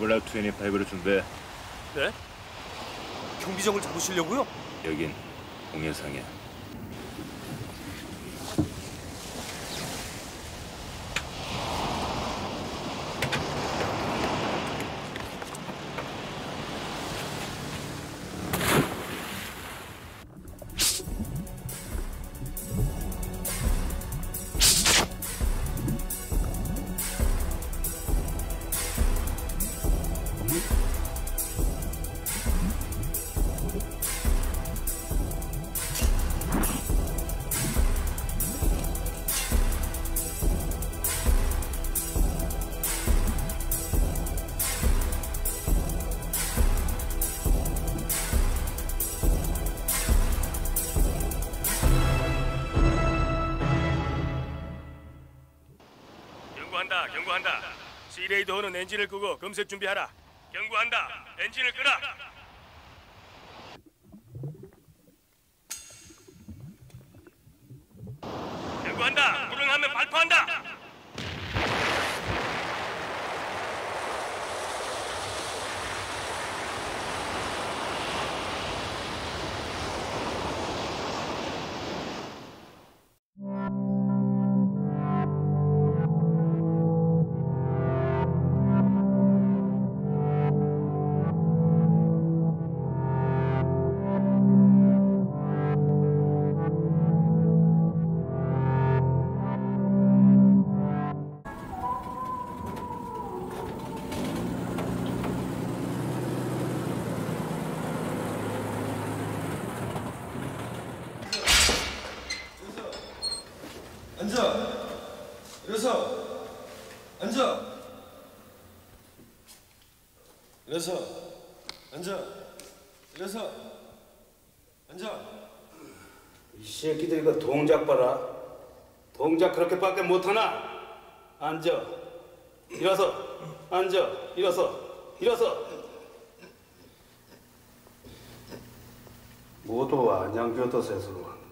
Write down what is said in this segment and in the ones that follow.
블락 25로 준비해. 네? 경비정을 잡으시려고요? 여긴 공연상이야. 경고한다. 시레이더호는 엔진을 끄고 검색 준비하라. 경고한다. 엔진을 끄라. 경고한다. 불응하면 발포한다. 앉아. 일어서. 앉아. 일어서. 앉아. 일어서. 앉아. 이 새끼들 이거 동작 봐라. 동작 그렇게밖에 못하나? 앉아. 일어서. 앉아. 일어서. 일어서. 모두 안양교도소에서 왔는데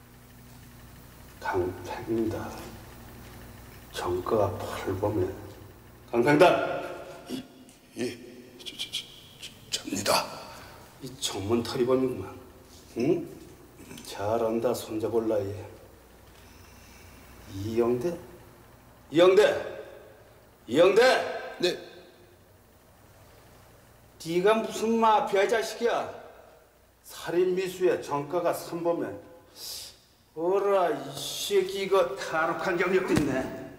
강팽달 정가가 팔범에 강팽달. 예, 접니다. 이 전문 탈의범이구만. 응? 잘한다. 손잡을 나이에. 이영대? 이영대! 이영대! 네. 네가 무슨 마피아 이 자식이야? 살인 미수에 정가가 3범에. 어라 이 새끼 이거 탈옥한 경력도 있네.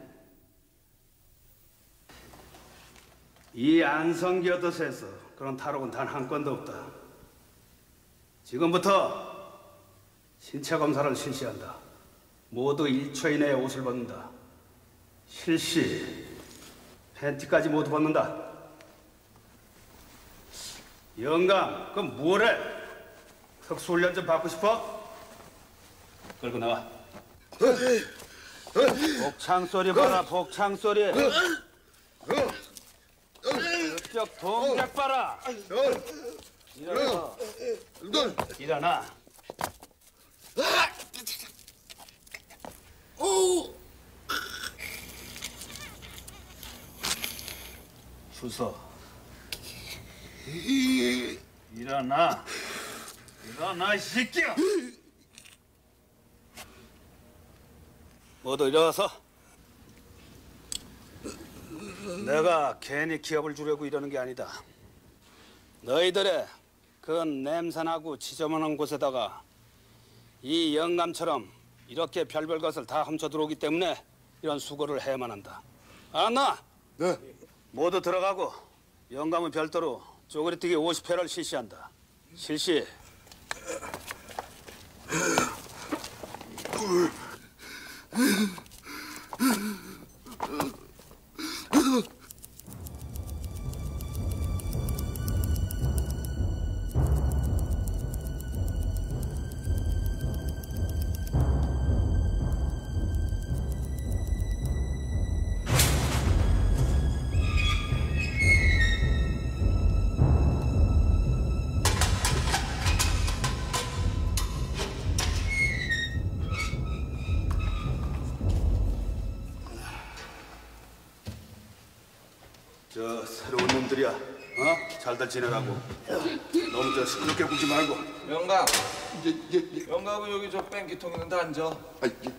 이 안성교도소에서 그런 탈옥은 단 한 건도 없다. 지금부터 신체 검사를 실시한다. 모두 1초 이내에 옷을 벗는다. 실시. 팬티까지 모두 벗는다. 영감, 그럼 뭐래? 특수훈련 좀 받고 싶어? 끌고 나와. 복창 소리 봐라, 복창 소리. 그쪽 동작 봐라. 일어나. 일어나. 주서. 일어나. 일어나, 이 새끼야. 모두 일어나서. 내가 괜히 기업을 주려고 이러는 게 아니다. 너희들의 그 냄새나고 지저분한 곳에다가 이 영감처럼 이렇게 별별 것을 다 훔쳐 들어오기 때문에 이런 수고를 해야만 한다. 알았나? 네. 모두 들어가고 영감은 별도로 쪼그리뛰기 50회를 실시한다. 실시. 저 새로운 놈들이야. 잘들 지내라고. 너무 저 시끄럽게 굴지 말고. 영감. 영감은 여기 저 뺑기통 있는데 앉아. 아, 예.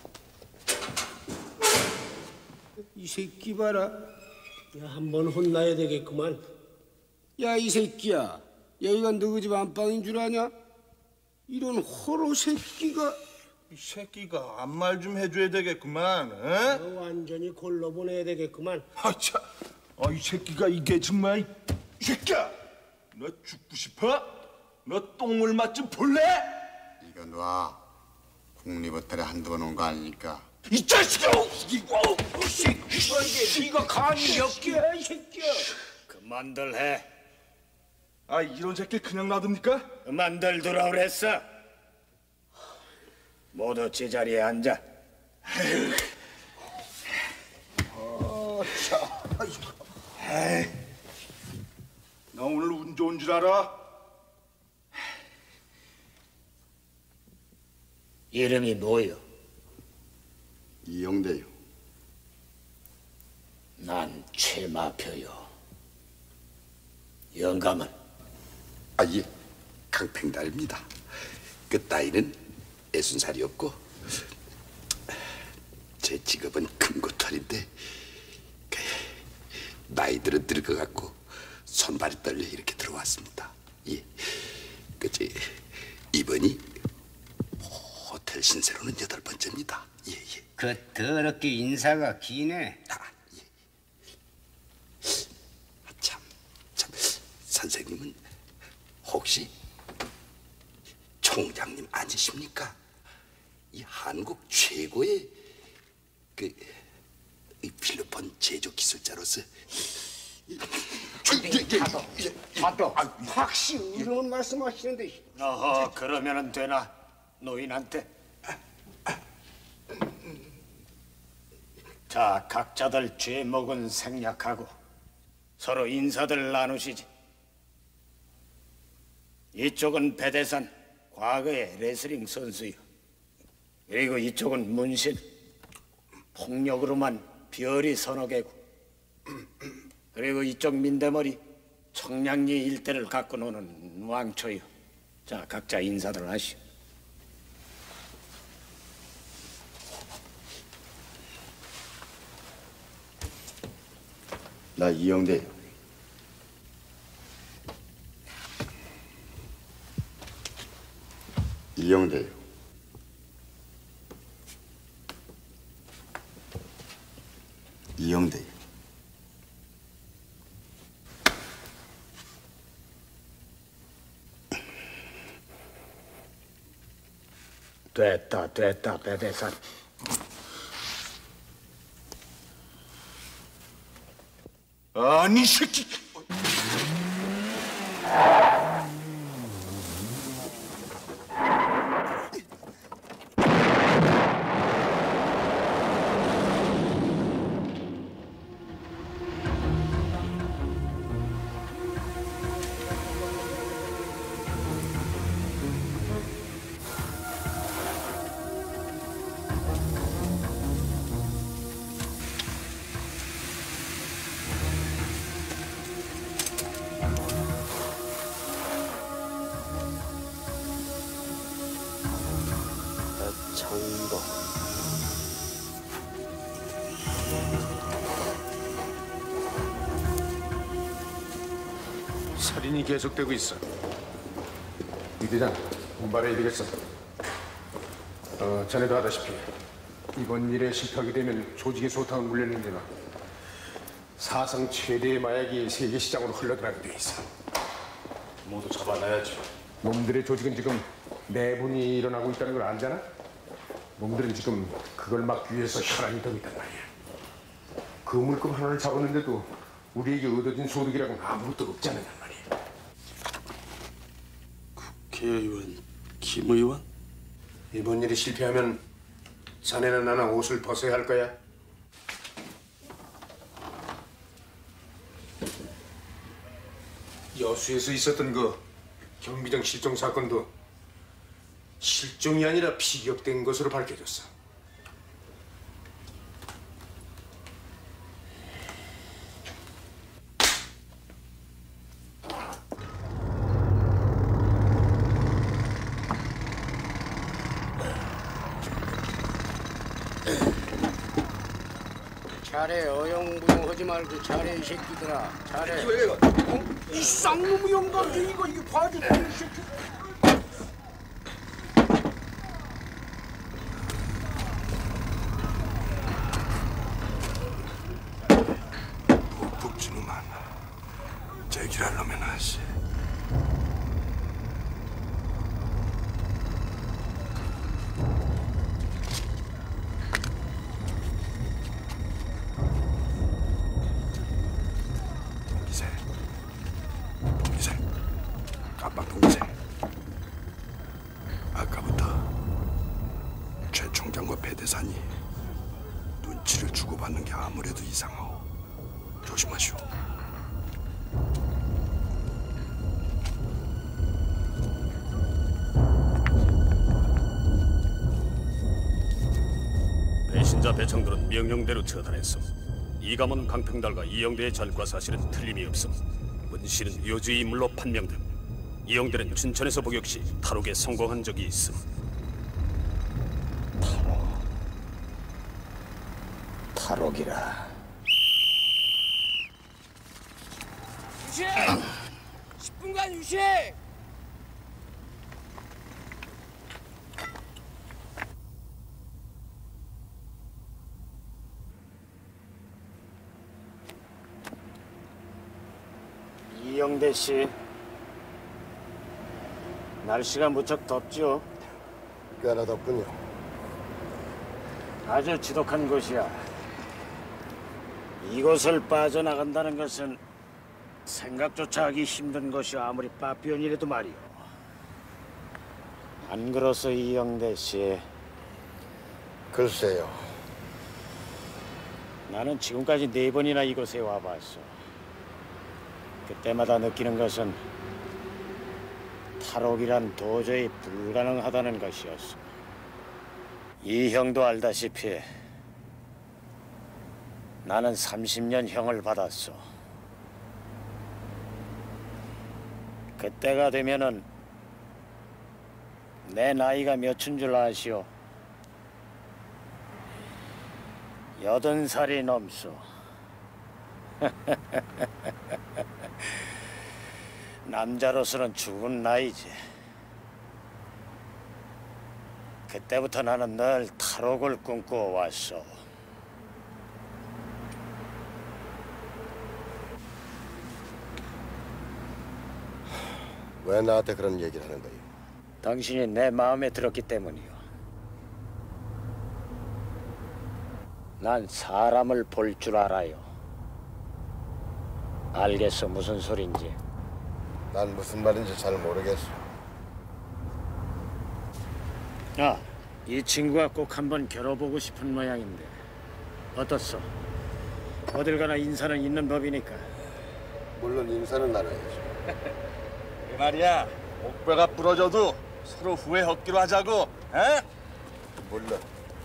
이 새끼 봐라. 야, 한번 혼나야 되겠구만. 야, 이 새끼야. 여기가 너희 집 안방인 줄 아냐? 이런 호로 새끼가. 이 새끼가 아무 말 좀 해줘야 되겠구만. 에? 너 완전히 골로 보내야 되겠구만. 아차. 이 새끼가 이게 정말 이 새끼야. 너 죽고 싶어? 너 똥을 맛 좀 볼래? 이거 놔. 국립호텔에 한두 번 온 거 아니니까. 이 자식아! 이 새끼가 이게 네가 간이 몇 개야, 이 새끼야. 그만들 해. 이런 새끼 그냥 놔둡니까? 그만들 두라 그랬어. 모두 제자리에 앉아. 나 오늘 운 좋은 줄 알아? 이름이 뭐요? 이영대요. 난 최마표요. 영감은? 예. 강팽달입니다. 그 따위는 60살이었고 제 직업은 금고털인데 나이들은 늙어갖고 손발이 떨려 이렇게 들어왔습니다. 예. 그치 이번이 호텔 신세로는 8번째입니다. 예. 그 더럽게 인사가 기네. 예. 참 선생님은 혹시 총장님 아니십니까? 이 한국 최고의 이 필로폰 제조 기술자로서 봐도 확실히 이런 말씀하시는데. 어허, 그러면은 되나? 노인한테. 자, 각자들 죄목은 생략하고 서로 인사들 나누시지. 이쪽은 배대산, 과거의 레슬링 선수요. 그리고 이쪽은 문신, 폭력으로만 별이 서너 개고. 그리고 이쪽 민대머리, 청량리 일대를 갖고 노는 왕초요. 자, 각자 인사들 하시오. 나 이영대. 이영대요. 이영대요. 됐다, 배대산. 아니 이 새끼. 창도. 살인이 계속되고 있어. 이 대장, 분발해야 되겠어. 자네도 하다시피 이번 일에 실패하게 되면 조직의 소탕을 물려내나 사상 최대의 마약이 세계 시장으로 흘러들어가게 돼 있어. 모두 잡아놔야지. 놈들의 조직은 지금 내분이 일어나고 있다는 걸 알잖아? 놈들은 지금 그걸 막기 위해서 혈안이 더 있단 말이야. 그 물품 하나를 잡았는데도 우리에게 얻어진 소득이라고는 아무것도 없지 않느냐 말이야. 국회의원 김 의원? 이번 일이 실패하면 자네는 나나 옷을 벗어야 할 거야. 여수에서 있었던 그 경비정 실종 사건도 실종이 아니라 피격된 것으로 밝혀졌어. 잘해. 어영부영하지 말고 잘해 이 새끼들아. 잘해. 이 쌍놈의 영감탱이 이거 봐줘. 이 새끼. 북진우만 제기할 놈의 나시. 동기생, 깜빡 동기생. 아까부터 최 총장과 배 대사니 눈치를 주고받는 게 아무래도 이상하오. 조심하시오. 배신자 배창들은 명령대로 처단했음. 이감원 강평달과 이영대의 전과 사실은 틀림이 없음. 문씨는 요주의 인물로 판명됨. 이영대는 춘천에서 복역 시 탈옥에 성공한 적이 있음. 탈옥이라. 유식! 10분간 유식! 이영대 씨, 날씨가 무척 덥죠? 꽤나 덥군요. 아주 지독한 곳이야. 이곳을 빠져나간다는 것은 생각조차 하기 힘든 것이 아무리 빠삐언이라도 말이오. 안 그렇소, 이영대 씨? 글쎄요. 나는 지금까지 4번이나 이곳에 와봤어. 그때마다 느끼는 것은 탈옥이란 도저히 불가능하다는 것이었어. 이 형도 알다시피 나는 30년 형을 받았어. 그때가 되면은 내 나이가 몇인 줄 아시오? 80살이 넘소. 남자로서는 죽은 나이지. 그때부터 나는 늘 탈옥을 꿈꾸어 왔어. 왜 나한테 그런 얘기를 하는 거예요? 당신이 내 마음에 들었기 때문이요. 난 사람을 볼 줄 알아요. 알겠어, 무슨 소린지. 난 무슨 말인지 잘 모르겠어. 아, 이 친구가 꼭 한번 겨뤄보고 싶은 모양인데 어떻소? 어딜 가나 인사는 있는 법이니까. 물론 인사는 나눠야죠. 그 말이야. 목배가 부러져도 서로 후회 없기로 하자고. 에? 물론.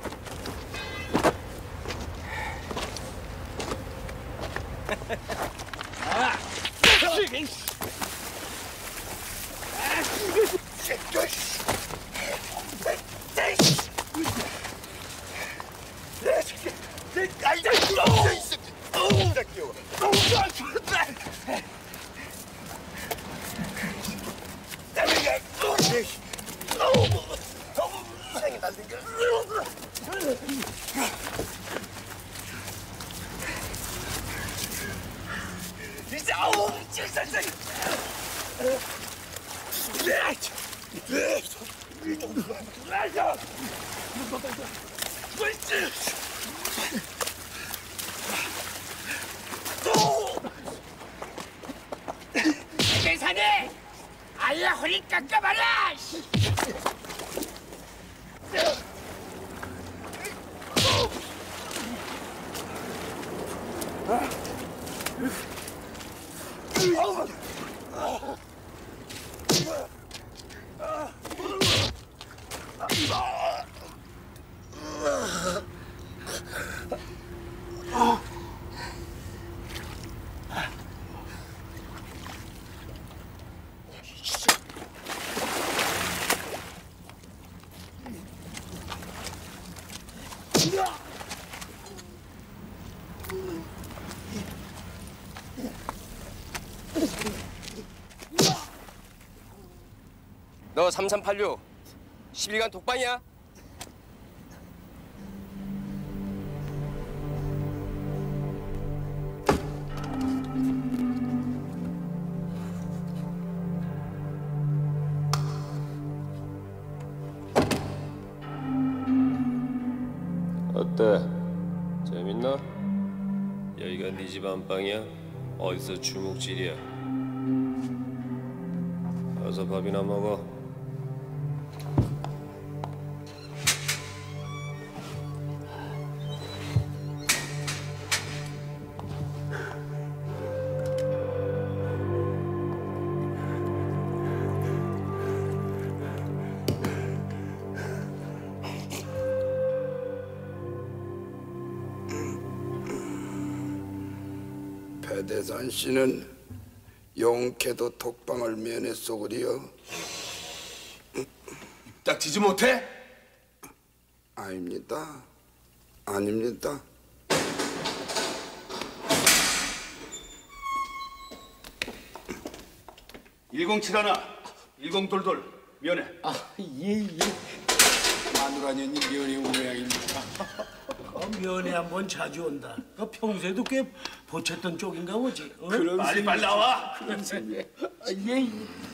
대산에 아예 허리 깎아봐라! 너 3386 10일간 독방이야? 어때? 재밌나? 여기가 네 집 안방이야? 어디서 주묵질이야? 어서 밥이나 먹어. 배대산 씨는 용케도 독방을 면했소 그리요? 딱지지 못해? 아닙니다. 아닙니다. (1071) (1022) 면회. 예. 마누라년이 면회 온 모양입니다. 면회 한번 자주 온다. 평소에도 꽤 보챘던 쪽인가 보지. 어? 빨리 나와. 그런 셈이야. 예.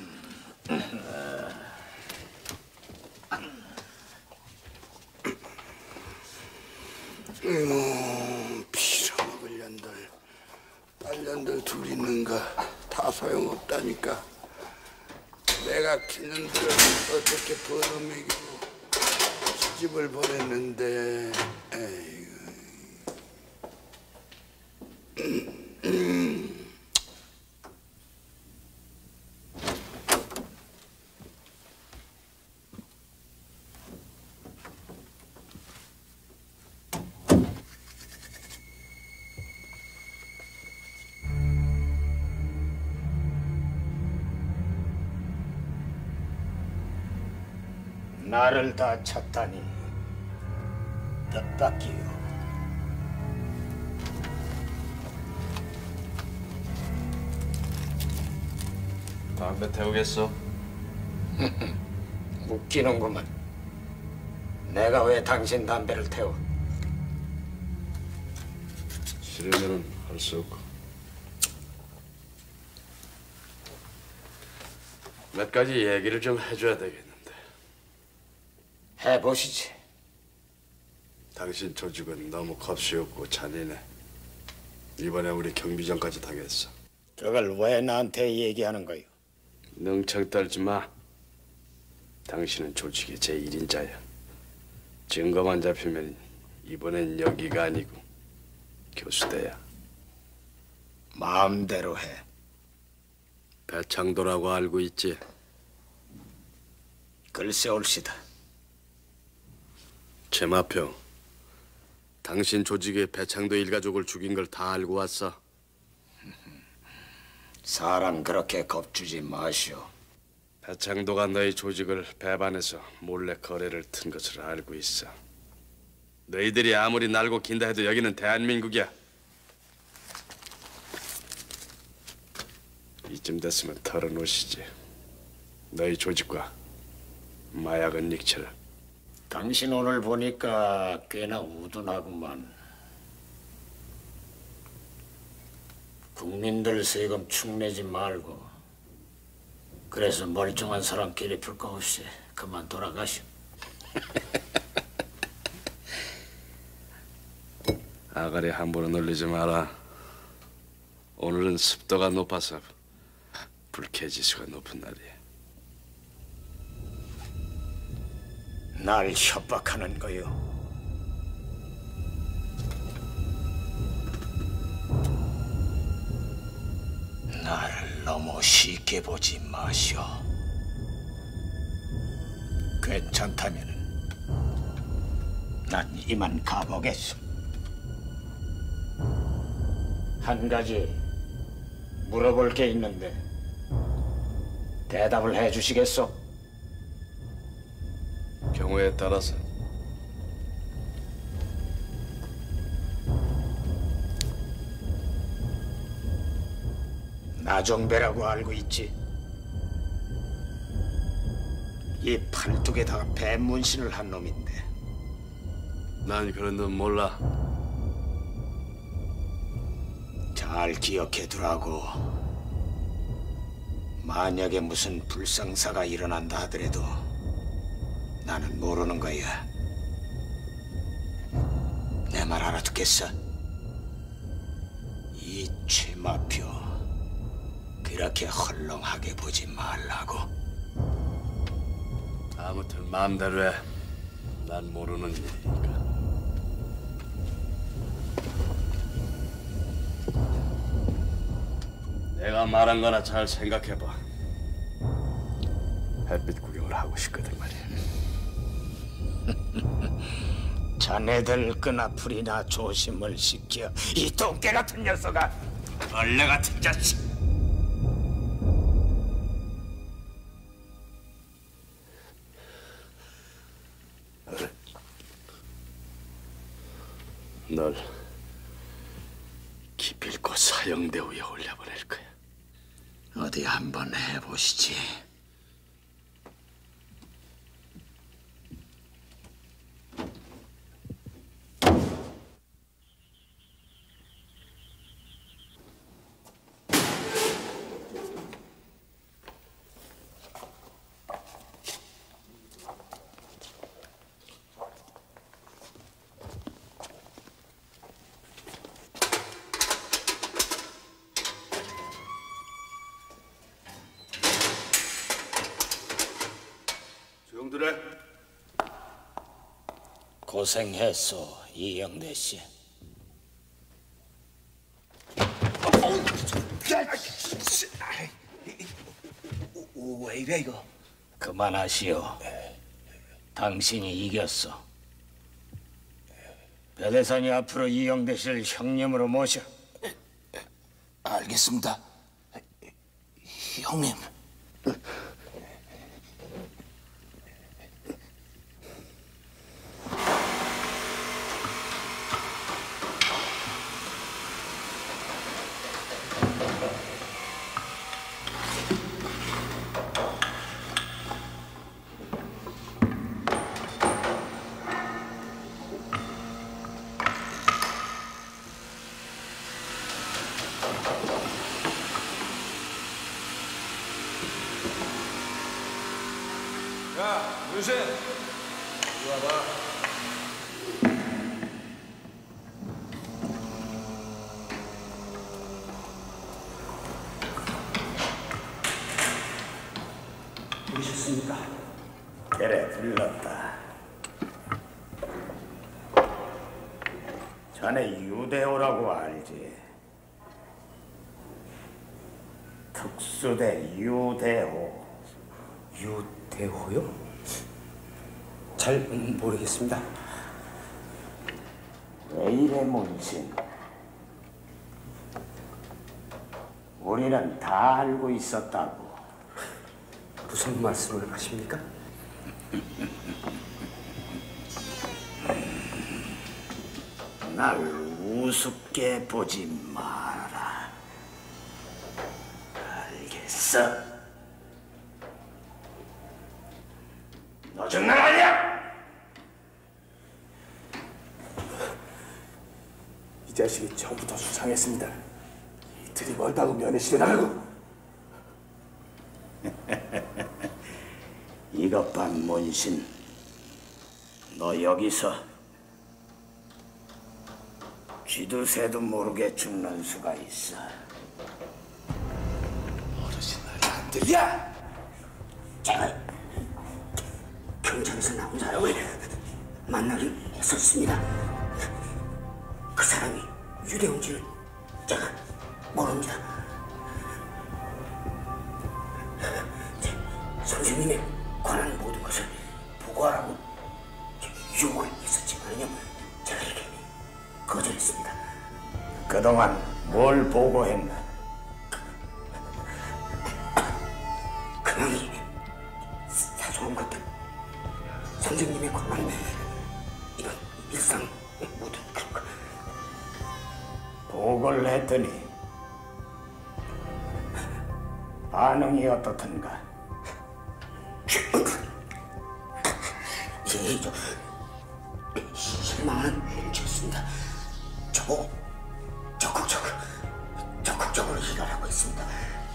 빌어먹을 년들, 딸년들 둘 있는가 다 소용없다니까. 내가 키년들을 어떻게 벌어먹이고 시집을 보냈는데, 에이구. 나를 다 찾다니 뜻밖이요. 담배 태우겠어? 웃기는구만. 내가 왜 당신 담배를 태워? 싫으면은 할 수 없고. 몇 가지 얘기를 좀 해줘야 되겠는데. 해보시지. 당신 조직은 너무 겁이 없고 잔인해. 이번에 우리 경비전까지 당했어. 그걸 왜 나한테 얘기하는 거요? 능청 떨지 마. 당신은 조직의 제1인자야. 증거만 잡히면 이번엔 여기가 아니고 교수대야. 마음대로 해. 배창도라고 알고 있지? 글쎄 옳시다. 최마평, 당신 조직의 배창도 일가족을 죽인 걸 다 알고 왔어. 사람 그렇게 겁주지 마시오. 배창도가 너희 조직을 배반해서 몰래 거래를 튼 것을 알고 있어. 너희들이 아무리 날고 긴다 해도 여기는 대한민국이야. 이쯤 됐으면 털어놓으시지. 너희 조직과 마약은 닉처를. 당신 오늘 보니까 꽤나 우둔하구만. 국민들 세금 축내지 말고 그래서 멀쩡한 사람끼리 풀 거 없이 그만 돌아가시오. 아가리 함부로 놀리지 마라. 오늘은 습도가 높아서 불쾌지수가 높은 날이야. 날 협박하는 거요. 나를 너무 쉽게 보지 마시오. 괜찮다면 난 이만 가보겠소. 한 가지 물어볼 게 있는데 대답을 해주시겠소? 경우에 따라서. 나정배라고 알고 있지? 이 팔뚝에다가 뱀 문신을 한 놈인데. 난 그런 놈 몰라. 잘 기억해 두라고. 만약에 무슨 불상사가 일어난다 하더라도 나는 모르는 거야. 내 말 알아듣겠어? 이 최마표 그렇게 헐렁하게 보지 말라고. 아무튼 마음대로 해. 난 모르는 일이니까. 내가 말한 거나 잘 생각해봐. 햇빛 구경을 하고 싶거든 말이야. 자네들 끈아풀이나 조심을 시켜. 이 똥개 같은 녀석아. 벌레 같은 자식. 널 기필코 사형대 위에 올려보낼 거야. 어디 한번 해보시지. 조용들해. 고생했어, 이영대 씨. 왜 이래 이거? 그만하시오. 당신이 이겼어. 배대산이 앞으로 이영대 씨를 형님으로 모셔. 알겠습니다. 형님. 야, 문신. 이리 와봐. 부르셨습니까? 그래, 불렀다. 자네 유대호라고 알지? 특수대 유대호. 유대호요? 잘 모르겠습니다. 왜 이래 문신? 우리는 다 알고 있었다고. 무슨 말씀을 하십니까? 날 우습게 보지 마라. 알겠어? 너 장난 아니야? 이 자식이 처음부터 수상했습니다. 이틀이 멀다고 면회실에 나가고. 이것 봐, 문신. 너 여기서 쥐도 새도 모르게 죽는 수가 있어. 어르신 말이 안 들려? 제가 경찰에서 나온 사람을 만나기 했었습니다. 그 사람이 유대웅지를 제가 모릅니다. 선생님의 관한 모든 것을 보고하라고 유혹을 했었지만요, 제가 이렇게 거절했습니다. 그동안 뭘 보고했나? 그놈이 사소한 것들, 선생님의 관한 이런 일상 모든 그런 거 보고를 했더니 반응이 어떻던가? 실망은 멈췄습니다. 적극적으로 일하고 있습니다.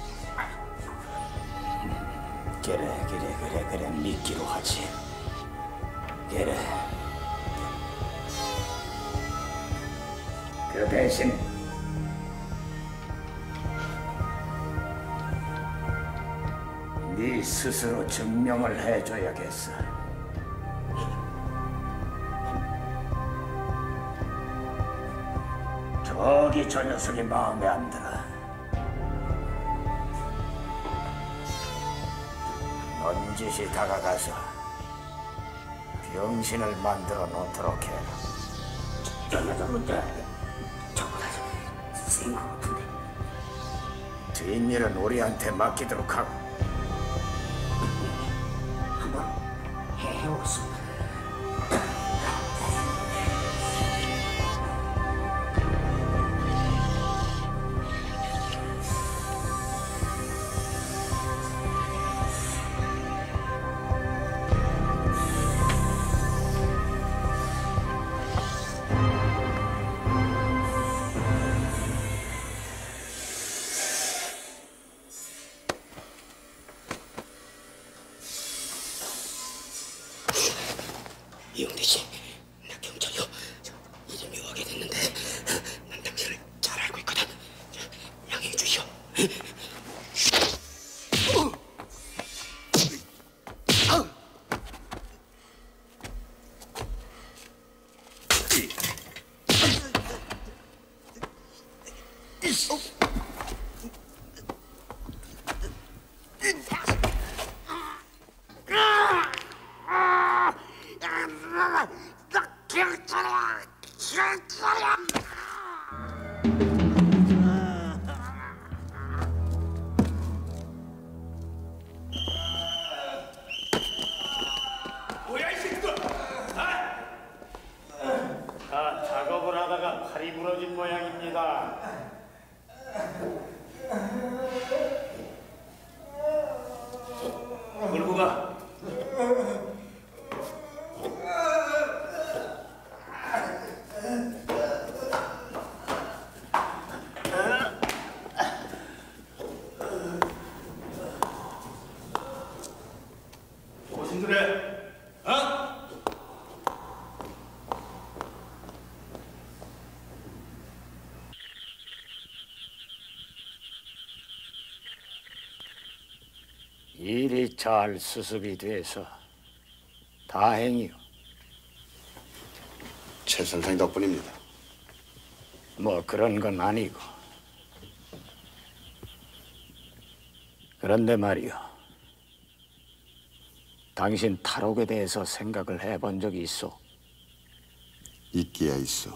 그래 믿기로 하지. 그래. 그 대신 네 스스로 증명을 해줘야겠어. 저기 저 녀석이 마음에 안 들어. 넌지시 다가가서 병신을 만들어 놓도록 해라. 저보다 센 것 같은데. 뒷일은 우리한테 맡기도록 하고. 한번 해오겠습니다. 이영대 씨, 나 경찰이요. 이제 묘하게 됐는데 난 당신을 잘 알고 있거든. 양해해 주시오. 뭐야 이 새끼들! 작업을 하다가 팔이 부러진 모양입니다. 몰고 가. 무슨 그래? 어? 일이 잘 수습이 돼서 다행이요. 최 선생 덕분입니다. 뭐 그런 건 아니고. 그런데 말이요. 당신 탈옥에 대해서 생각을 해본 적이 있어? 있기야 있어.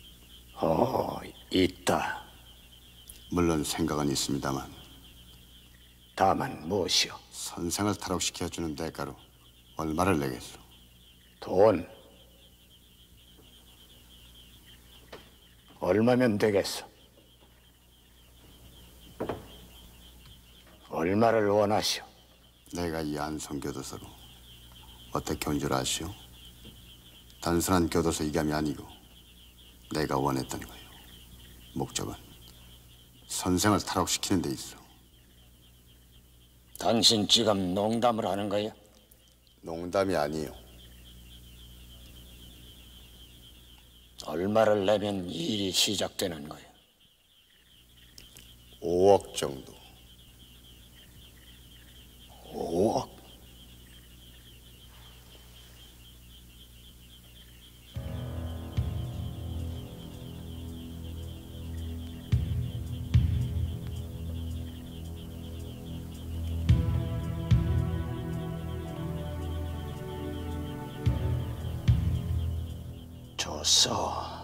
있다. 물론 생각은 있습니다만 다만 무엇이요? 선생을 탈옥시켜주는 대가로 얼마를 내겠소? 돈. 얼마면 되겠어? 얼마를 원하시오? 내가 이 안성교도소로 어떻게 온 줄 아시오? 단순한 교도소 이감이 아니고 내가 원했던 거예요. 목적은 선생을 탈옥시키는 데 있어. 당신 지금 농담을 하는 거야? 농담이 아니에요. 얼마를 내면 일이 시작되는 거야? 5억 정도. 5억? 좋소.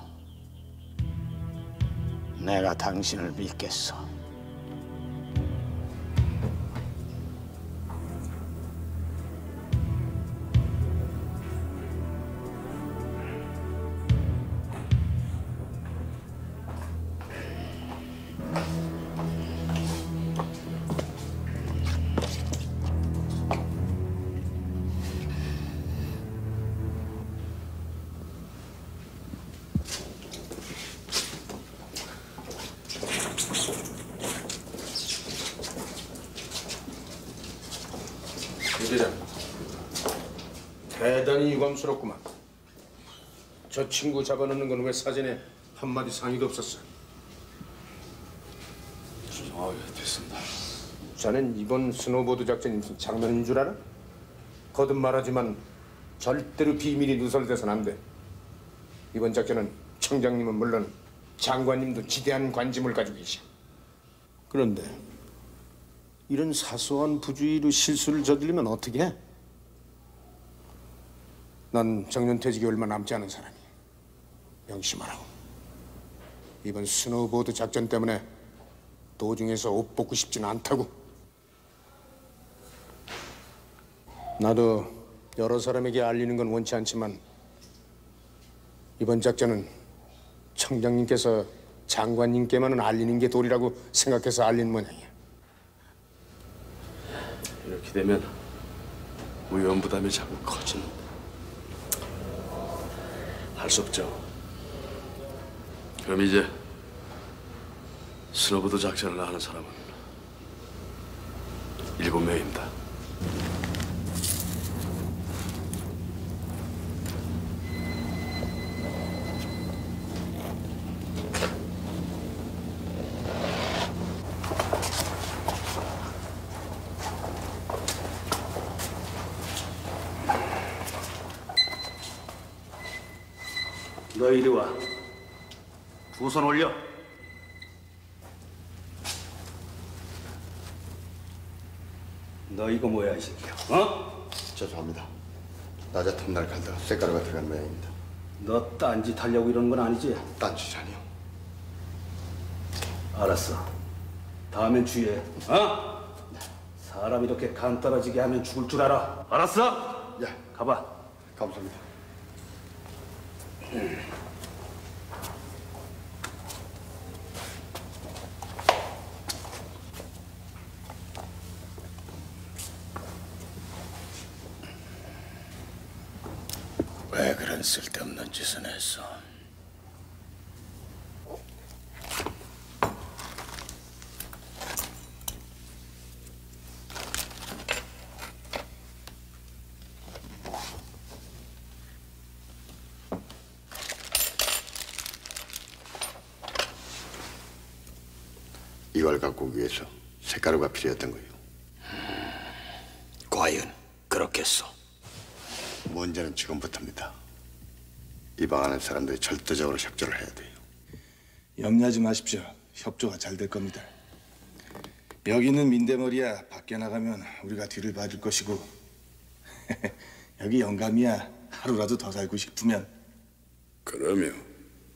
내가 당신을 믿겠어. 이 대장, 대단히 유감스럽구만. 저 친구 잡아놓는 건 왜 사전에 한마디 상의도 없었어? 됐습니다. 자넨 이번 스노보드 작전이 무슨 장난인 줄 알아? 거듭 말하지만 절대로 비밀이 누설돼서는 안 돼. 이번 작전은 청장님은 물론 장관님도 지대한 관심을 가지고 계셔. 그런데 이런 사소한 부주의로 실수를 저지르면 어떻게 해? 난 정년퇴직이 얼마 남지 않은 사람이야. 명심하라고. 이번 스노보드 작전 때문에 도중에서 옷 벗고 싶진 않다고. 나도 여러 사람에게 알리는 건 원치 않지만 이번 작전은 청장님께서 장관님께만은 알리는 게 도리라고 생각해서 알린 모양이야. 이렇게 되면 위험부담이 자꾸 커지는데 할 수 없죠. 그럼 이제 스노보드 작전을 하는 사람은 7명입니다. 너 이리 와. 두 손 올려. 너 이거 뭐야 이 새끼야? 어? 죄송합니다. 낮에 탐날 칼다가 쇳가루가 들어간 모양입니다. 너 딴짓 하려고 이러는 건 아니지? 딴짓이라니요? 알았어. 다음엔 주의해. 어? 사람 이렇게 간 떨어지게 하면 죽을 줄 알아. 알았어? 예. 가봐. 감사합니다. 왜 그런 쓸데없는 짓을 했어? 이걸 갖고 오기 위해서 쇳가루가 필요했던 거예요. 과연 그렇겠소? 문제는 지금부터입니다. 이 방 안에 사람들이 절대적으로 협조를 해야 돼요. 염려하지 마십시오. 협조가 잘 될 겁니다. 여기는 민대머리야. 밖에 나가면 우리가 뒤를 봐줄 것이고 여기 영감이야. 하루라도 더 살고 싶으면. 그러면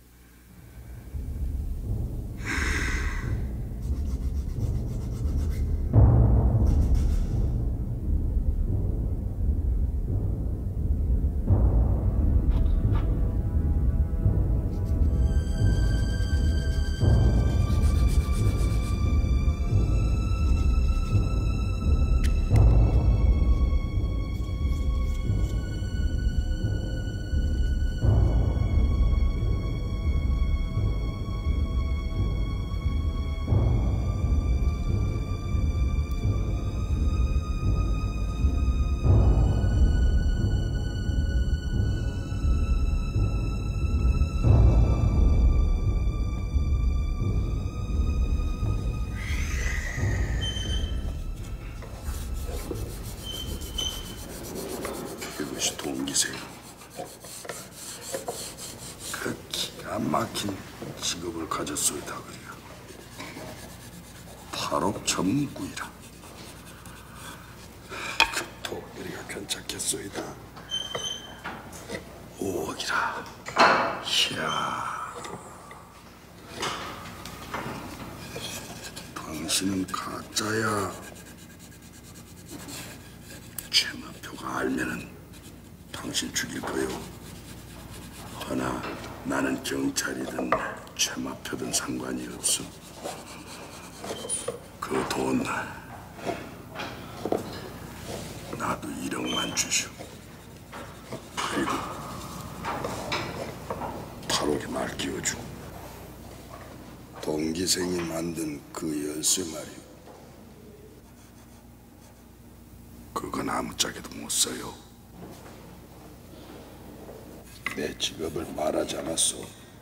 그것이 동기세요. 그 기가 막힌 직업을 가졌소이다 그래요. 8억 전문구이라. 그 독거리가 괜찮겠소이다. 5억이라. 이야. 당신은 가짜야. 최마표가 알면은 당신 죽일 거요. 허나 나는 경찰이든 최마표든 상관이 없어. 그 돈 나도 1억만 주시오. 그리고 8억에 날 끼워주고 동기생이 만든 그 열쇠 말이오. 그건 아무짝에도 못 써요. 내 직업을 말하지 않았어.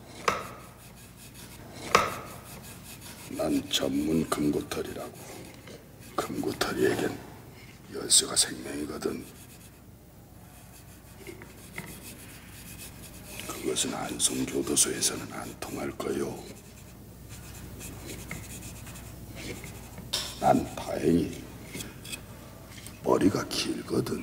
난 전문 금고털이라고. 금고털이에겐 열쇠가 생명이거든. 그것은 안성교도소에서는 안 통할 거요. 난 다행히 머리가 길거든.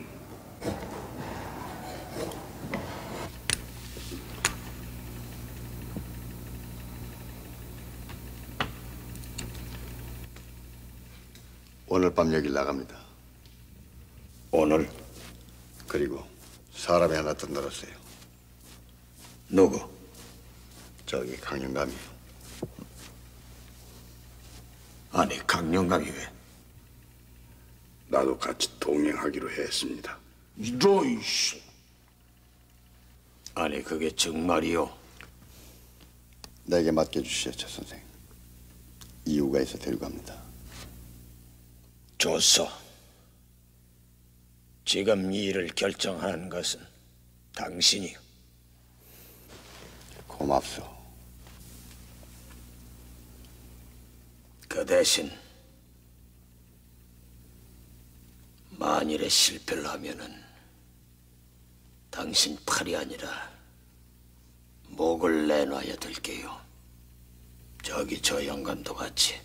오늘 밤 여길 나갑니다. 오늘? 그리고 사람이 하나 더 늘었어요. 누구? 저기 강영감이요. 아니, 강영감이 왜? 나도 같이 동행하기로 했습니다. 이런 씨. 아니, 그게 정말이요? 내게 맡겨주시오, 저 선생. 이유가 있어 데리고 갑니다. 좋소. 지금 이 일을 결정하는 것은 당신이요. 고맙소. 그 대신 만일에 실패를 하면은 당신 팔이 아니라 목을 내놔야 될게요. 저기 저 영감도 같이.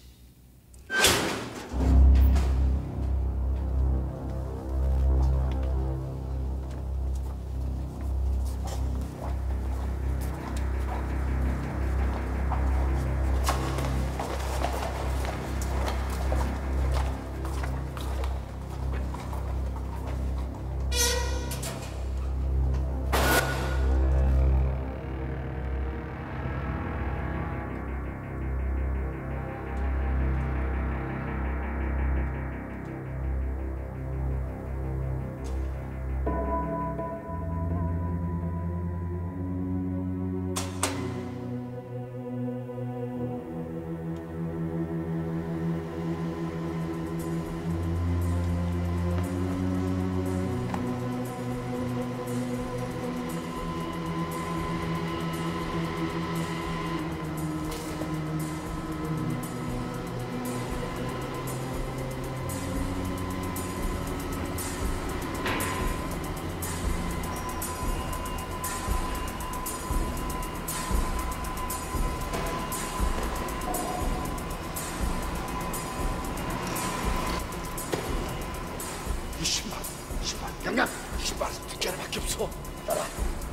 영감, 신발 두개 하나밖에 없어. 따라.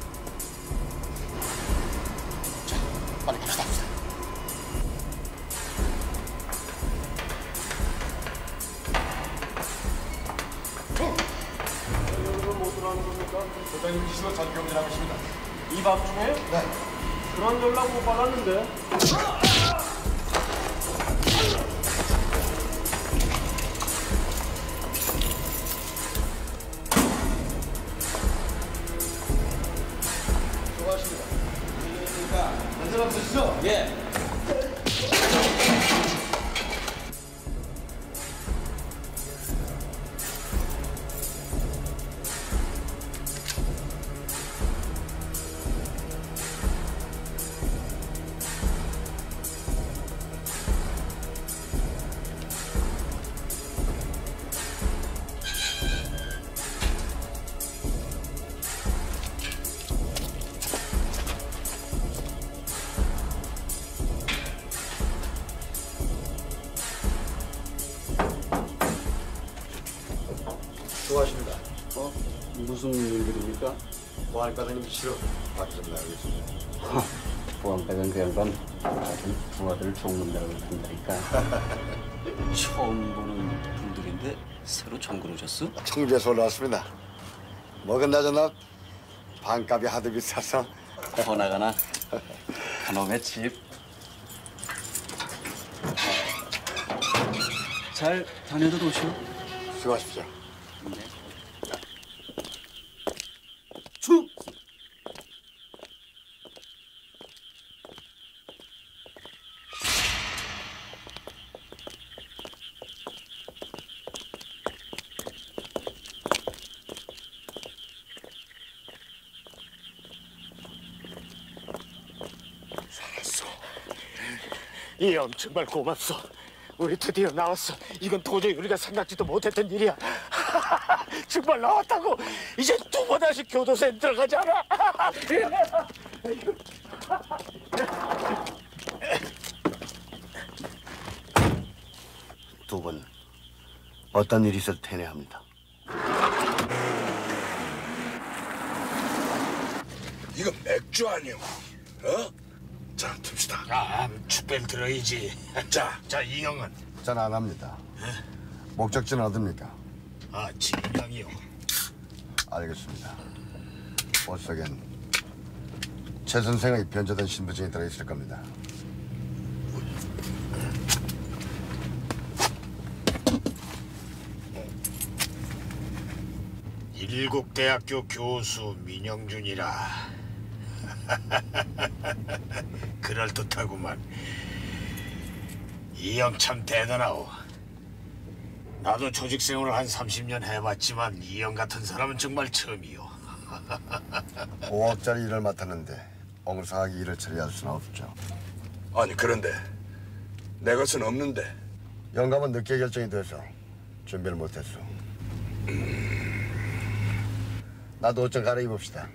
자, 빨리 갑시다. 여러분 못 들어가는 겁니까? 소장님 기시로 전경이라고 하십니다. 이 밤중에? 네. 그런 연락 못 받았는데. 안전 없으시죠? 예. 수고하십니다. 무슨 일들입니까? 보안과장님 기시로 박전 나고 있습니다. 보안과장 그 양반 같은 부하들을 총문다고 한다니까. 처음 보는 분들인데 새로 정글 오셨어? 청주에서 올라왔습니다. 뭐 그나저나 반값이 하도 비싸서 더 나가나 그놈의 집. 잘 다녀도 오시오. 수고하십시오. 축! 이 형 정말 고맙소. 우리 드디어 나왔어. 이건 도저히 우리가 생각지도 못했던 일이야. 정말 나왔다고. 이제 두 번 다시 교도소에 들어가잖아. 두 분 어떤 일이 있어도 태뇌합니다. 이거 맥주 아니오? 어? 자, 둡시다. 축배를 들어야지. 자, 이 형은? 전 안 합니다. 목적지는 어딥니까? 진양이요. 알겠습니다. 옷 속엔 최 선생의 변조된 신분증이 들어있을 겁니다. 일국대학교 교수 민영준이라. 그럴듯하구만. 이 형 참 대단하오. 나도 조직 생활을 한 30년 해봤지만 이 형 같은 사람은 정말 처음이오. 5억짜리 일을 맡았는데 엉성하게 일을 처리할 수는 없죠. 아니, 그런데 내 것은 없는데. 영감은 늦게 결정이 돼서 준비를 못했어. 나도 옷 좀 갈아입읍시다.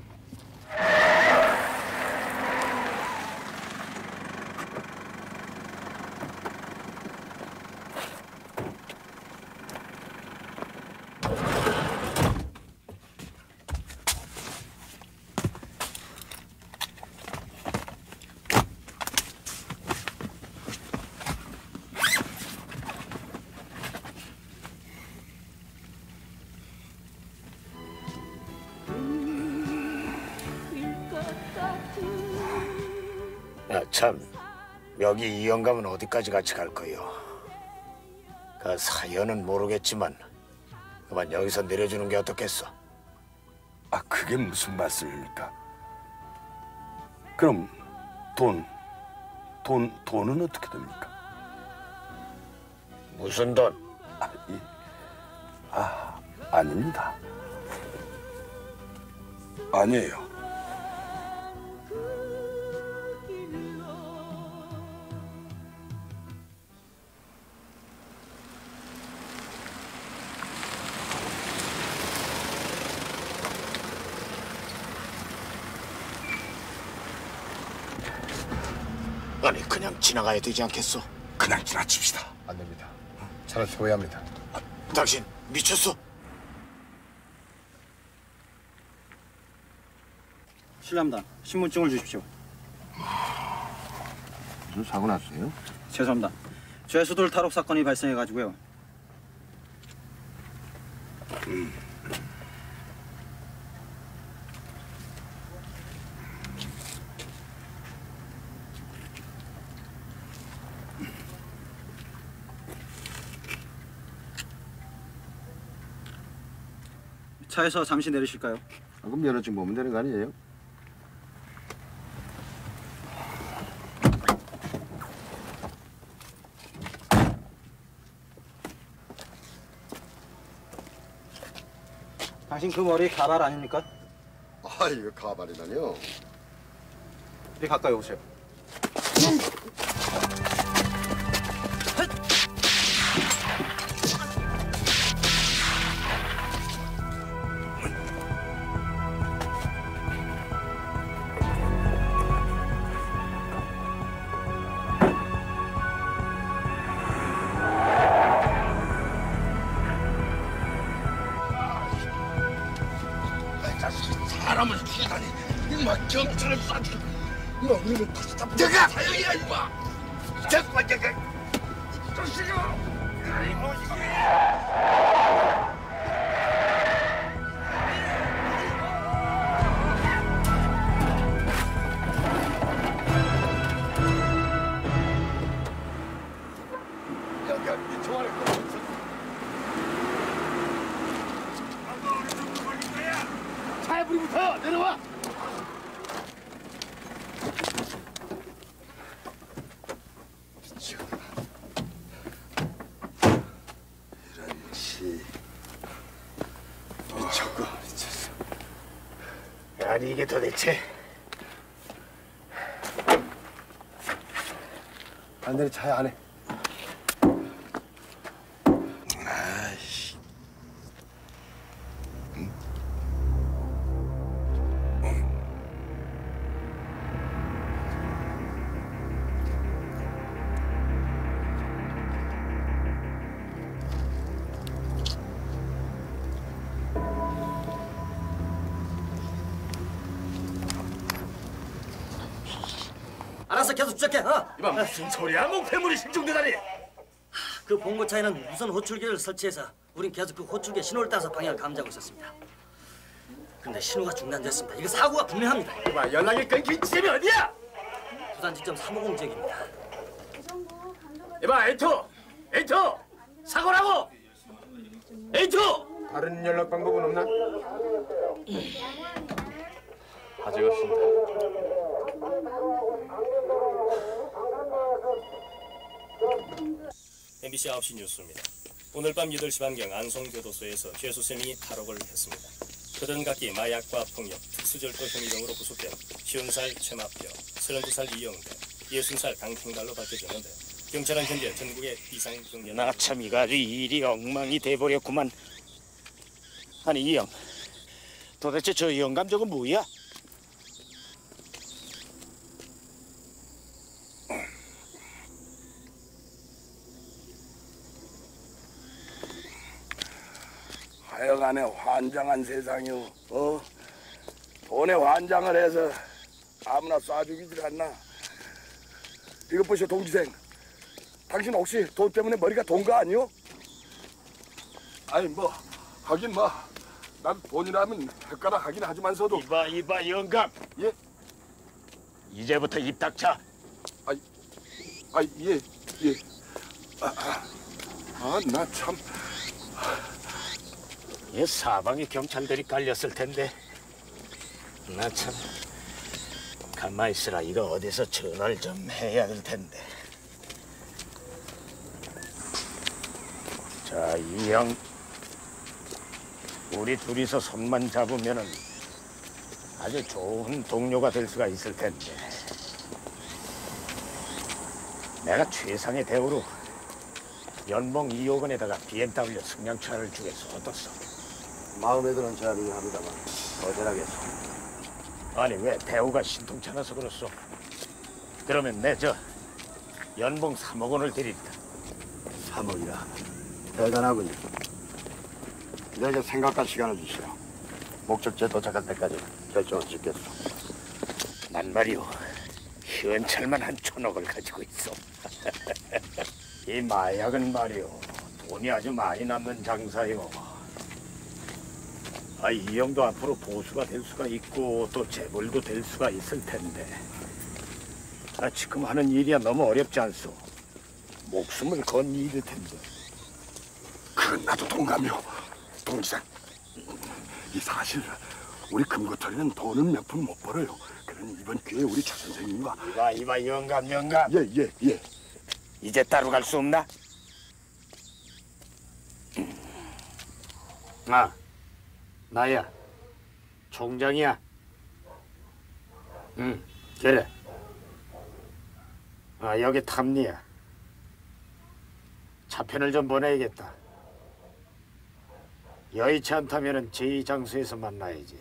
참, 여기 이 영감은 어디까지 같이 갈 거요? 그 사연은 모르겠지만 그만 여기서 내려주는 게 어떻겠어? 그게 무슨 말씀입니까? 그럼 돈은 어떻게 됩니까? 무슨 돈? 아닙니다. 아니에요. 아니, 그냥 지나가야 되지 않겠어? 그냥 지나칩시다. 안 됩니다. 차를 세워야 합니다. 당신 미쳤어? 실례합니다. 신분증을 주십시오. 무슨 사고 났어요? 죄송합니다. 죄수들 탈옥 사건이 발생해가지고요. 차에서 잠시 내리실까요? 그럼 면허증 보면 되는 거 아니에요? 당신 그 머리 가발 아닙니까? 이거 가발이라뇨? 이리 가까이 오세요. 사람을 죽이다니. 이마 경찰을 쏴주고. 너 우리는 다시 다 내가 사형이야, 이마. 잠깐만, 내가. 자식아. 차에 불이 붙어! 내려와! 이런 씨. 미쳤고 미쳤어. 아니, 이게 도대체 안 되니 차에 안 해. 아이씨. 알았어, 계속 추적해. 이봐, 무슨 소리야? 목패물이 실종되다니. 그 봉고차에는 무선 호출기를 설치해서 우린 계속 그 호출기에 신호를 따서 방향을 감지하고 있었습니다. 근데 신호가 중단됐습니다. 이거 사고가 분명합니다. 이봐, 연락이 끊긴 지점이 어디야? 부산 직접 350 지역입니다. 이봐, 에이토, 사고라고. 에이토. 다른 연락 방법은 없나? 아직 없습니다. MBC 9시 뉴스입니다. 오늘 밤 8시 반경 안송교도소에서 죄수 3명이 탈옥을 했습니다. 그들은 각기 마약과 폭력, 특수절도 혐의 등으로 구속된 50살 최마표, 32살 이영대, 60살 강평달로 밝혀졌는데 경찰은 현재 전국의 비상경계 나 참 이거 아주 일이 엉망이 돼버렸구만. 아니 이 형, 도대체 저 영감 저거 뭐야? 하여간에 환장한 세상이오. 돈에 환장을 해서 아무나 쏴 죽이질 않나. 이것 보시오, 동지생. 당신 혹시 돈 때문에 머리가 돈 거 아니오? 아니 뭐 하긴 뭐 난 돈이라면 헷가락 하긴 하지만서도. 이봐 영감. 예? 이제부터 입 닥쳐. 예. 나 참. 이 사방에 경찰들이 깔렸을 텐데 나 참 가만히 있으라. 이거 어디서 전화를 좀 해야 될 텐데. 자, 이 형, 우리 둘이서 손만 잡으면은 아주 좋은 동료가 될 수가 있을 텐데. 내가 최상의 대우로 연봉 2억 원에다가 BMW 승용차를 주겠어. 어떻소? 마음에 드는 제안이긴 합니다만 거절하겠소. 아니 왜 대우가 신통찮아서 그렇소? 그러면 내 저 연봉 3억 원을 드립니다. 3억이라 대단하군요. 이제 생각할 시간을 주시오. 목적지에 도착할 때까지 결정을 짓겠소. 난 말이오, 현찰만 한 1,000억을 가지고 있어. 이 마약은 말이오, 돈이 아주 많이 남는 장사요. 이 형도 앞으로 보수가 될 수가 있고 또 재벌도 될 수가 있을 텐데 지금 하는 일이야 너무 어렵지 않소? 목숨을 건 일일 텐데. 그건 나도 동감이오. 동지생, 이 사실 우리 금고털이는 돈은 몇 푼 못 벌어요. 그러니 이번 기회에 우리 차 선생님과 이봐 영감. 예. 이제 따로 갈 수 없나? 나야. 총장이야. 그래. 여기 탐리야. 차편을 좀 보내야겠다. 여의치 않다면은 제2장소에서 만나야지.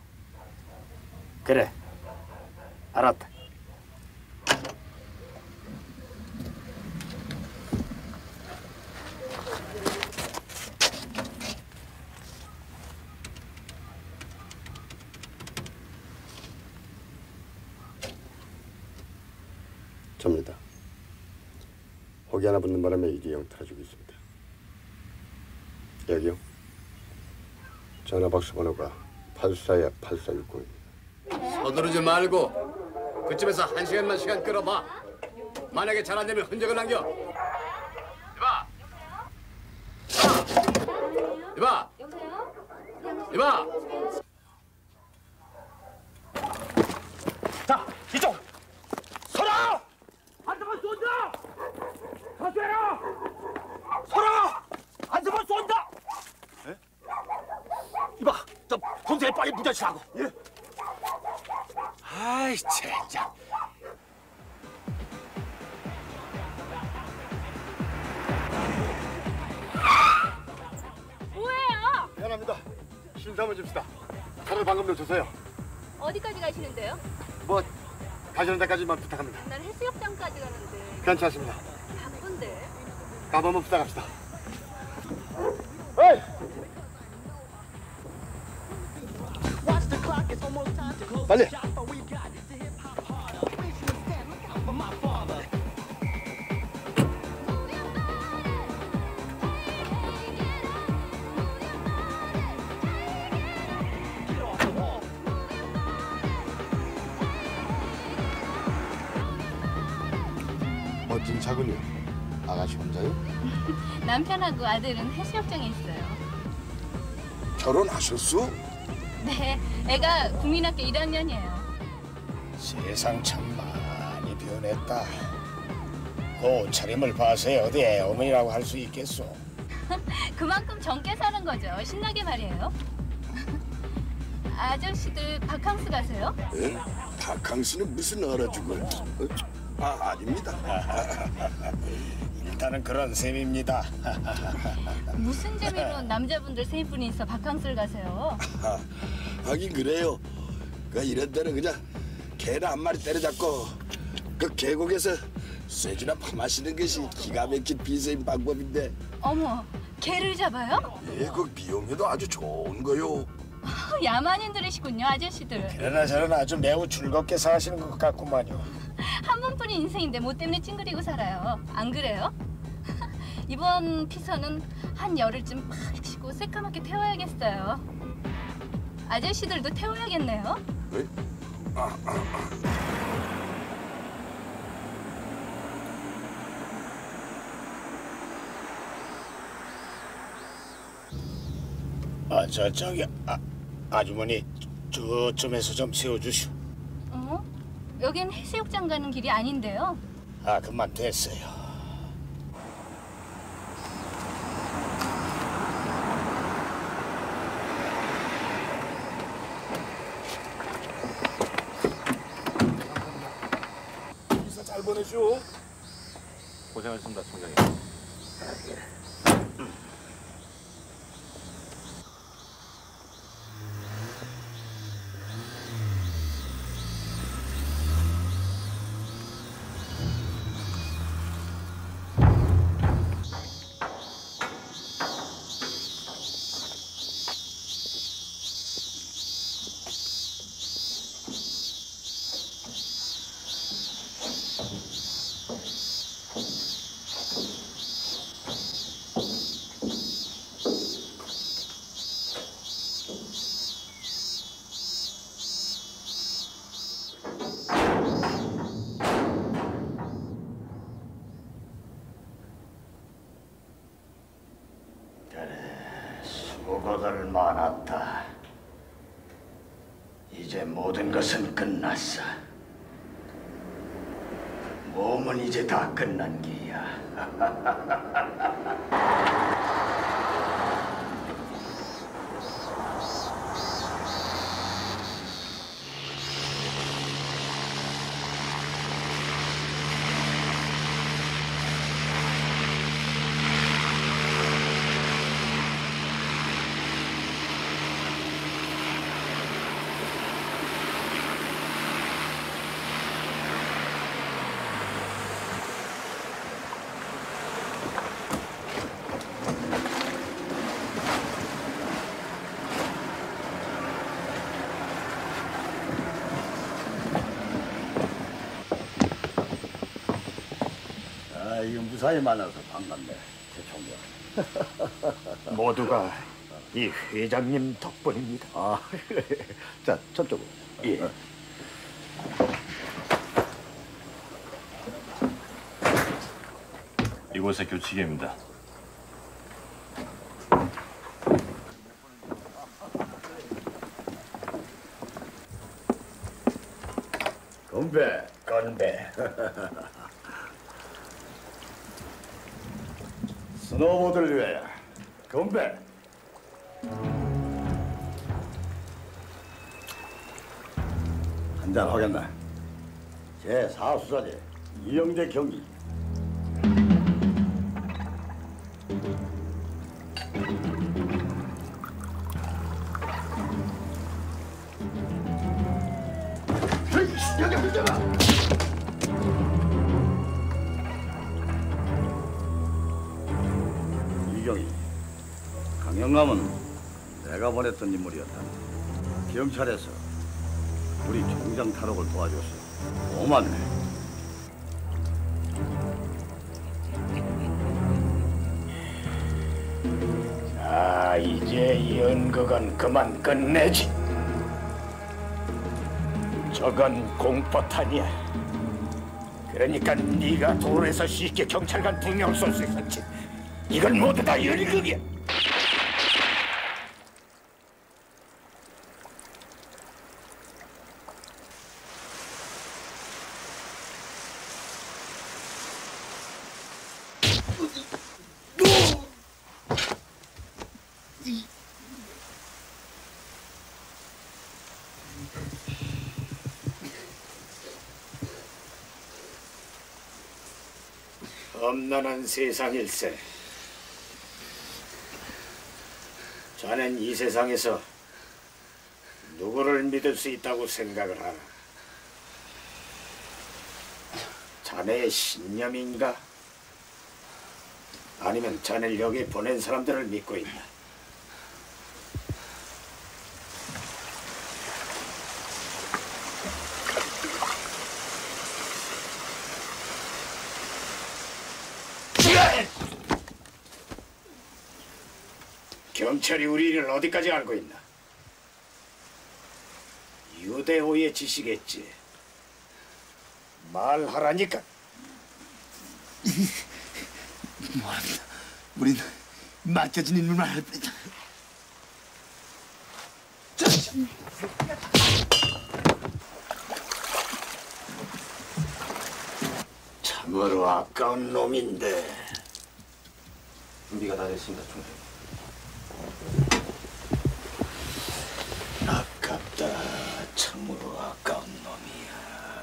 그래. 알았다. 접니다. 혹이 하나 붙는 바람에 이기영 틀어주고 있습니다. 여기요. 전화박스 번호가 84에 8460입니다. 서두르지 말고 그쯤에서 1시간만 시간 끌어봐. 만약에 잘 안 되면 흔적을 남겨. 이봐. 자, 이쪽. 서라! 한대만 쏜다! 가세요! 서라! 한대만 쏜다! 이봐, 저 본사에 빨리 무자치라고. 예. 아이, 젠장. 됐습니다. 신사 한번 줍시다. 차를 방금 놓쳐서요. 어디까지 가시는데요? 뭐 가시는 데까지만 부탁합니다. 난 해수욕장까지 가는데. 괜찮습니다. 바쁜데. 가봐면 부탁합시다. 에이! 빨리. 멋진 차군요. 아가씨 혼자요? 남편하고 아들은 해수욕장에 있어요. 결혼하셨어? 네, 애가 국민학교 1학년이에요. 세상 참 많이 변했다. 그 옷차림을 봐서야 어디 애어머니라고 할 수 있겠소. 그만큼 젊게 사는 거죠. 신나게 말이에요. 아저씨들 바캉스 가세요? 에? 바캉스는 무슨 얼어죽을? 아닙니다. 일단은 그런 셈입니다. 무슨 재미로 남자분들 세 분이서 바캉스를 가세요? 하긴 그래요. 그 이런 데는 그냥 개나 한 마리 때려잡고 그 계곡에서 쇠주나 파 마시는 것이 기가 막힌 비서인 방법인데. 어머, 개를 잡아요? 예, 그 미용에도 아주 좋은 거요. 야만인들이시군요, 아저씨들. 그러나 저는 아주 매우 즐겁게 사시는 것 같구만요. 한 번뿐인 인생인데 뭐 때문에 찡그리고 살아요. 안 그래요? 이번 피서는 한 열흘쯤 팍 쉬고 새까맣게 태워야겠어요. 아저씨들도 태워야겠네요. 네? 저기 아주머니 저쯤에서 좀 세워주시오. 여긴 해수욕장 가는 길이 아닌데요. 그만 됐어요. 인사 잘 보내시오. 고생하셨습니다, 총장님. 수고들 많았다. 이제 모든 것은 끝났어. 몸은 이제 다 끝난 게야. 이거 무사히 만나서 반갑네, 최 총장. 모두가 이 회장님 덕분입니다. 그래. 자, 저쪽으로. 예. 이곳의 교칙입니다. 건배. 건배. 스노우보드를 위하여 건배. 한잔 하겠나? 제4수사제 이영대 경위. 여기 비켜봐. 이경이, 강영남은 내가 보냈던 인물이었다. 경찰에서 우리 총장 탈옥을 도와줬어. 고맙네. 자, 이제 연극은 그만 끝내지. 저건 공포탄이야. 그러니까 네가 돌에서 쉽게 경찰관 2명을 쏠 수 있었지. 이건 모두 다 연극이야. 험난한 세상일세. 자넨 이 세상에서 누구를 믿을 수 있다고 생각을 하나? 자네의 신념인가? 아니면 자네를 여기 보낸 사람들을 믿고 있나? 경찰이 우리 일을 어디까지 알고 있나? 유대오의 지시겠지. 말하라니까. 뭐합니다. 우린 맡겨진 인물만 할 뿐이다. 참으로 아까운 놈인데. 준비가 다 됐습니다, 총장. 아깝다. 참으로 아까운 놈이야.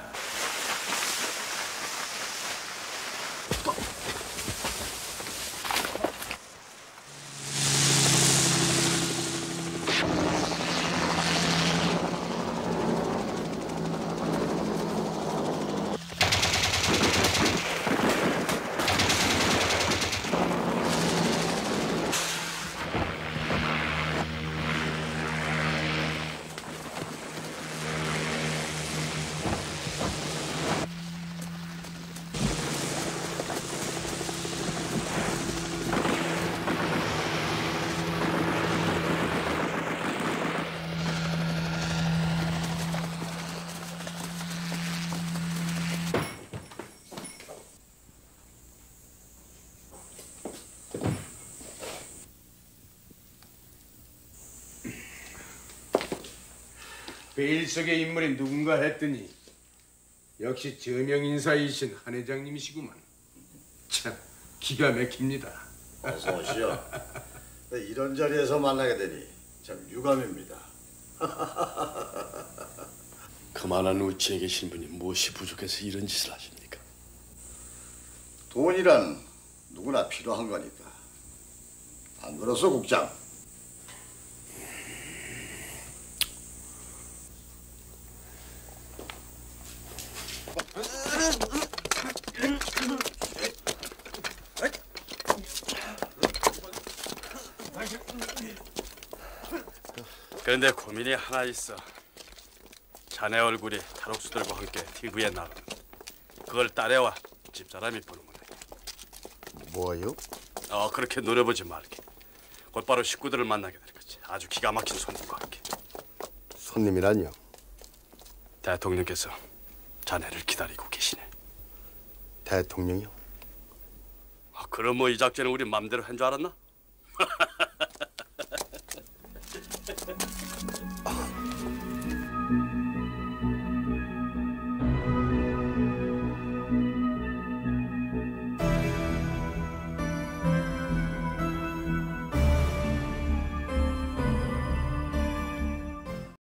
베일 속의 인물이 누군가 했더니 역시 저명인사이신 한 회장님이시구만. 참 기가 막힙니다. 어서 오시죠. 이런 자리에서 만나게 되니 참 유감입니다. 그만한 우치에 계신 분이 무엇이 부족해서 이런 짓을 하십니까? 돈이란 누구나 필요한 거니까. 안 그렇소, 국장? 그런데 고민이 하나 있어. 자네 얼굴이 탈옥수들과 함께 TV에 나가. 그걸 딸애와 집사람이 보는 거네. 뭐요? 그렇게 노려보지 말게. 곧바로 식구들을 만나게 될 거지. 아주 기가 막힌 손님과 함께. 손님이란요? 대통령께서 자네를 기다리고 계시네. 대통령이요? 그럼 뭐 이 작전은 우리 맘대로 한 줄 알았나?